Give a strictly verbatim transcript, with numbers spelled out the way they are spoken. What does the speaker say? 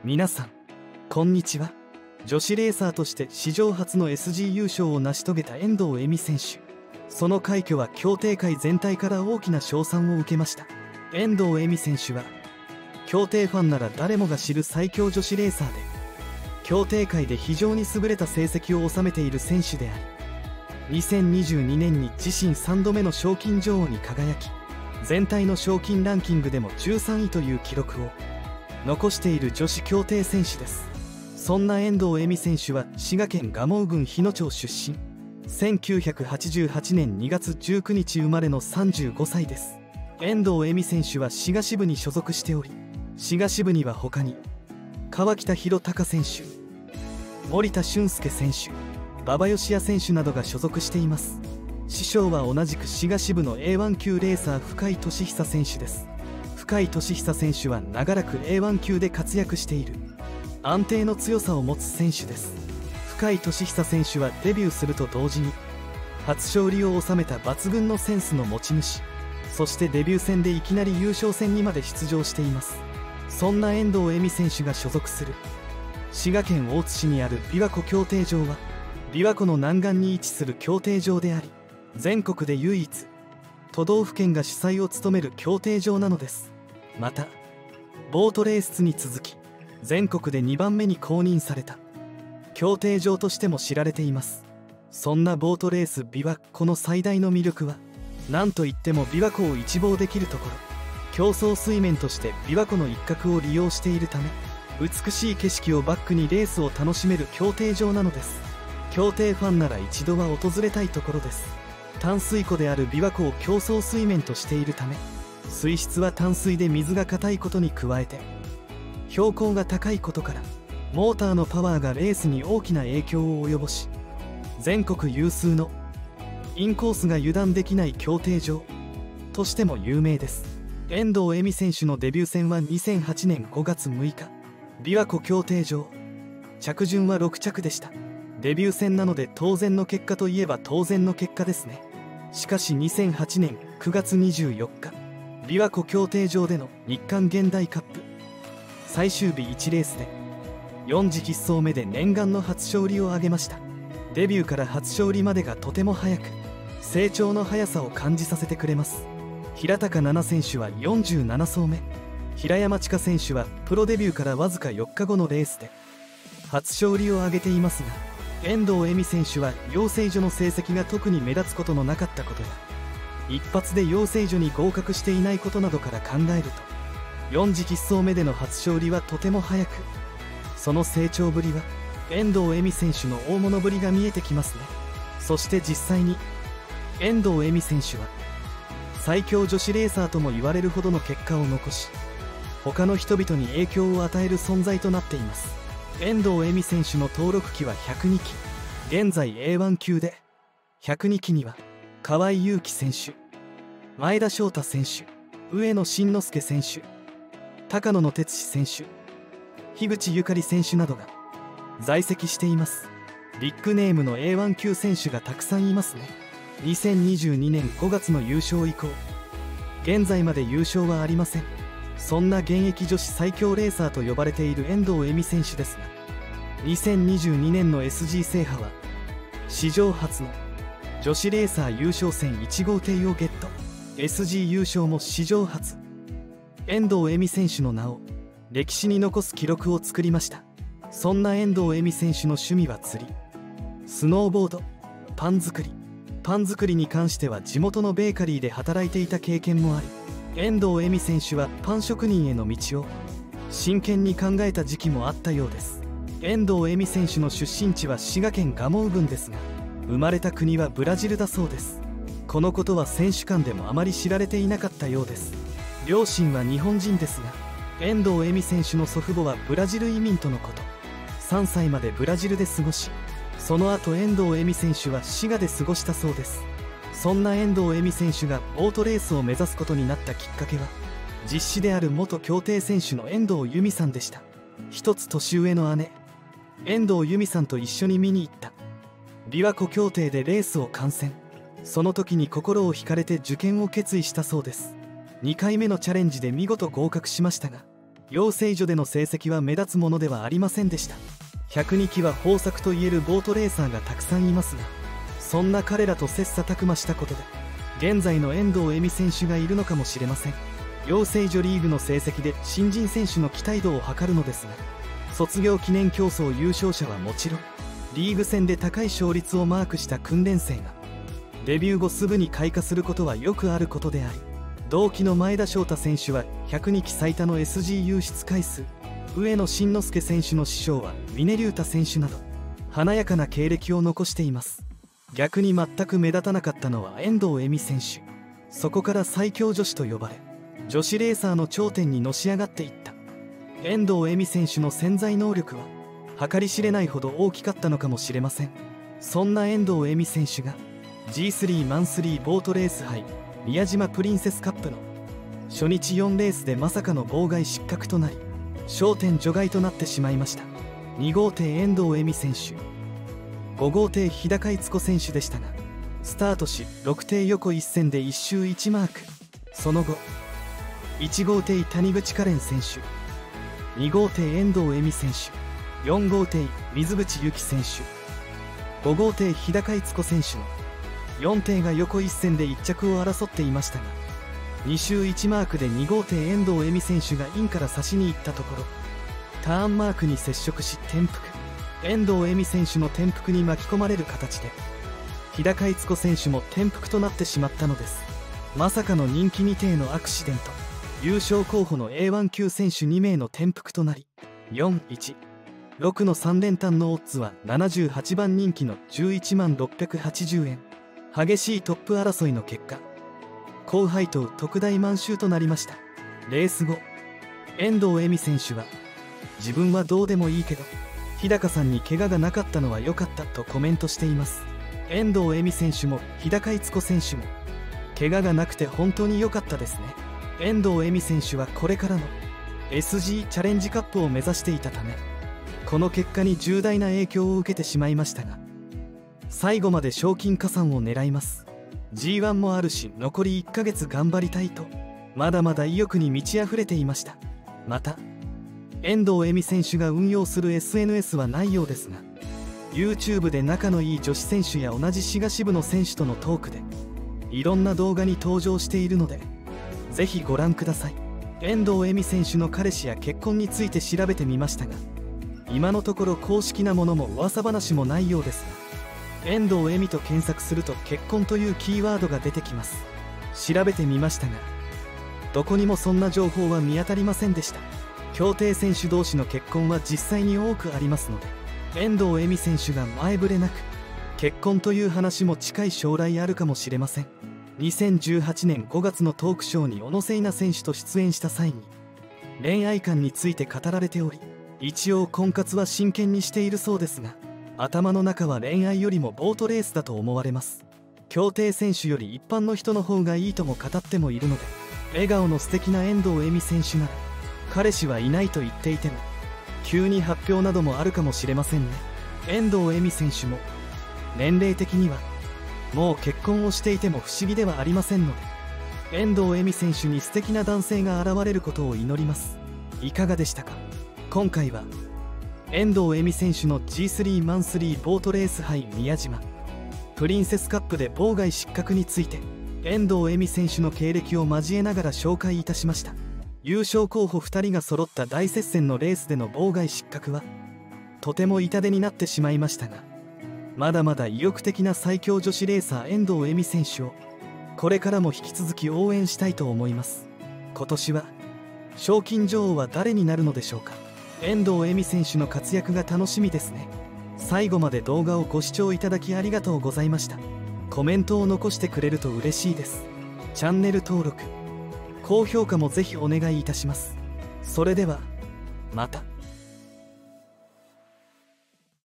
皆さんこんにちは。女子レーサーとして史上初の エスジー 優勝を成し遂げた遠藤恵美選手。その快挙は競艇界全体から大きな称賛を受けました。遠藤恵美選手は競艇ファンなら誰もが知る最強女子レーサーで、競艇界で非常に優れた成績を収めている選手であり、にせんにじゅうにねんに自身さんどめの賞金女王に輝き、全体の賞金ランキングでもじゅうさんいという記録を残している女子競艇選手です。そんな遠藤恵美選手は滋賀県蒲生郡日野町出身、せんきゅうひゃくはちじゅうはちねんにがつじゅうくにち生まれのさんじゅうごさいです。遠藤恵美選手は滋賀支部に所属しており、滋賀支部には他に川北弘隆選手、森田俊介選手、馬場義也選手などが所属しています。師匠は同じく滋賀支部の エーワン 級レーサー深井俊久選手です。深井俊久選手は長らく エーワン 級で活躍している安定の強さを持つ選手です。深井俊久選手はデビューすると同時に初勝利を収めた抜群のセンスの持ち主、そしてデビュー戦でいきなり優勝戦にまで出場しています。そんな遠藤恵美選手が所属する滋賀県大津市にある琵琶湖競艇場は、琵琶湖の南岸に位置する競艇場であり、全国で唯一都道府県が主催を務める競艇場なのです。またボートレースに続き全国でにばんめに公認された競艇場としても知られています。そんなボートレース琵琶湖の最大の魅力は何といっても琵琶湖を一望できるところ。競争水面として琵琶湖の一角を利用しているため、美しい景色をバックにレースを楽しめる競艇場なのです。競艇ファンなら一度は訪れたいところです。淡水湖である琵琶湖を競争水面としているため、水質は淡水で水が硬いことに加えて標高が高いことから、モーターのパワーがレースに大きな影響を及ぼし、全国有数のインコースが油断できない競艇場としても有名です。遠藤恵美選手のデビュー戦はにせんはちねんごがつむいか、琵琶湖競艇場。着順はろくちゃくでした。デビュー戦なので当然の結果といえば当然の結果ですね。しかしにせんはちねんくがつにじゅうよっか、琵琶湖競艇場での日韓現代カップ最終日いちレースでよんじきっそうめで念願の初勝利を挙げました。デビューから初勝利までがとても早く、成長の速さを感じさせてくれます。平高奈々選手はよんじゅうななそうめ、平山千佳選手はプロデビューからわずかよっかごのレースで初勝利を挙げていますが、遠藤恵美選手は養成所の成績が特に目立つことのなかったことや、一発で養成所に合格していないことなどから考えると、よんじきっそうめでの初勝利はとても早く、その成長ぶりは遠藤恵美選手の大物ぶりが見えてきますね。そして実際に遠藤恵美選手は最強女子レーサーとも言われるほどの結果を残し、他の人々に影響を与える存在となっています。遠藤恵美選手の登録機はひゃくにき、現在 エーワン 級でひゃくにきには河合勇輝選手、前田翔太選手、上野慎之介選手、高野の哲司選手、樋口ゆかり選手などが在籍しています。ビッグネームの エーワン 級選手がたくさんいますね。にせんにじゅうにねんごがつの優勝以降、現在まで優勝はありません。そんな現役女子最強レーサーと呼ばれている遠藤恵美選手ですが、にせんにじゅうにねんの エスジー 制覇は史上初の女子レーサー優勝戦いちごうていをゲット。 エスジー 優勝も史上初。遠藤恵美選手の名を歴史に残す記録を作りました。そんな遠藤恵美選手の趣味は釣り、スノーボード、パン作り。パン作りに関しては地元のベーカリーで働いていた経験もあり、遠藤恵美選手はパン職人への道を真剣に考えた時期もあったようです。遠藤恵美選手の出身地は滋賀県蒲生郡ですが、生まれた国はブラジルだそうです。このことは選手間でもあまり知られていなかったようです。両親は日本人ですが、遠藤恵美選手の祖父母はブラジル移民とのこと。さんさいまでブラジルで過ごし、その後遠藤恵美選手は滋賀で過ごしたそうです。そんな遠藤恵美選手がボートレースを目指すことになったきっかけは、実子である元競艇選手の遠藤由美さんでした。一つ年上の姉、遠藤由美さんと一緒に見に行った琵琶湖競艇でレースを観戦。その時に心を惹かれて受験を決意したそうです。にかいめのチャレンジで見事合格しましたが、 養成所での成績は目立つものではありませんでした。ひゃくにきは豊作といえるボートレーサーがたくさんいますが、そんな彼らと切磋琢磨したことで現在の遠藤恵美選手がいるのかもしれません。養成所リーグの成績で新人選手の期待度を測るのですが、卒業記念競争優勝者はもちろん、リーグ戦で高い勝率をマークした訓練生がデビュー後すぐに開花することはよくあることであり、同期の前田翔太選手はひゃくにき最多の エスジー 優出回数、上野慎之介選手の師匠は峰竜太選手など華やかな経歴を残しています。逆に全く目立たなかったのは遠藤恵美選手。そこから最強女子と呼ばれ、女子レーサーの頂点にのし上がっていった遠藤恵美選手の潜在能力は計り知れないほど大きかったのかもしれません。そんな遠藤恵美選手が ジースリー マンスリーボートレース杯宮島プリンセスカップの初日よんレースでまさかの妨害失格となり、焦点除外となってしまいました。に号艇遠藤恵美選手、ご号艇日高逸子選手でしたが、スタートしろく艇横一線でいち周いちマーク。その後いち号艇谷口カレン選手、に号艇遠藤恵美選手、よん号艇水口由紀選手、ご号艇日高逸子選手のよん艇が横一線でいっ着を争っていましたが、に周いちマークでに号艇遠藤恵美選手がインから差しに行ったところ、ターンマークに接触し転覆。遠藤恵美選手の転覆に巻き込まれる形で日高逸子選手も転覆となってしまったのです。まさかの人気に艇のアクシデント、優勝候補の エーワン 級選手に名の転覆となり、よん、いち、ろくのさん連単のオッズはななじゅうはちばん人気のじゅういちまんろっぴゃくはちじゅうえん。激しいトップ争いの結果、高配当特大満州となりました。レース後、遠藤恵美選手は自分はどうでもいいけど日高さんに怪我がなかったのは良かったとコメントしています。遠藤恵美選手も日高逸子選手も怪我がなくて本当に良かったですね。遠藤恵美選手はこれからの エスジー チャレンジカップを目指していたため、この結果に重大な影響を受けてしまいましたが、最後まで賞金加算を狙います。 ジーワン もあるし残りいっかげつ頑張りたいとまだまだ意欲に満ち溢れていました。また遠藤恵美選手が運用する エスエヌエス はないようですが、 YouTube で仲のいい女子選手や同じ滋賀支部の選手とのトークでいろんな動画に登場しているので、ぜひご覧ください。遠藤恵美選手の彼氏や結婚について調べてみましたが、今のところ公式なものも噂話もないようですが、遠藤恵美と検索すると結婚というキーワードが出てきます。調べてみましたが、どこにもそんな情報は見当たりませんでした。競艇選手同士の結婚は実際に多くありますので、遠藤恵美選手が前触れなく結婚という話も近い将来あるかもしれません。にせんじゅうはちねんごがつのトークショーに小野聖奈選手と出演した際に恋愛観について語られており、一応婚活は真剣にしているそうですが、頭の中は恋愛よりもボートレースだと思われます。競艇選手より一般の人の方がいいとも語ってもいるので、笑顔の素敵な遠藤恵美選手なら彼氏はいないと言っていても急に発表などもあるかもしれませんね。遠藤恵美選手も年齢的にはもう結婚をしていても不思議ではありませんので、遠藤恵美選手に素敵な男性が現れることを祈ります。いかがでしたか？今回は遠藤恵美選手の ジースリー マンスリーボートレース杯宮島プリンセスカップで妨害失格について遠藤恵美選手の経歴を交えながら紹介いたしました。優勝候補ふたりが揃った大接戦のレースでの妨害失格はとても痛手になってしまいましたが、まだまだ意欲的な最強女子レーサー遠藤恵美選手をこれからも引き続き応援したいと思います。今年は賞金女王は誰になるのでしょうか。遠藤恵美選手の活躍が楽しみですね。最後まで動画をご視聴いただきありがとうございました。コメントを残してくれると嬉しいです。チャンネル登録、高評価もぜひお願いいたします。それではまた。